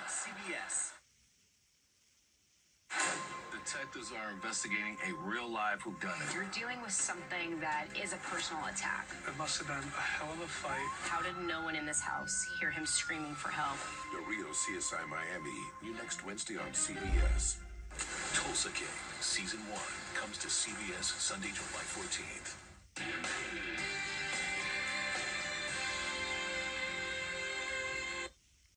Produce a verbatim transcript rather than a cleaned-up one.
C B S. Detectives are investigating a real live whodunit. You're dealing with something that is a personal attack. It must have been a hell of a fight. How did no one in this house hear him screaming for help? The Real C S I Miami, new next Wednesday on C B S. Tulsa King, Season one, comes to C B S Sunday, July fourteenth.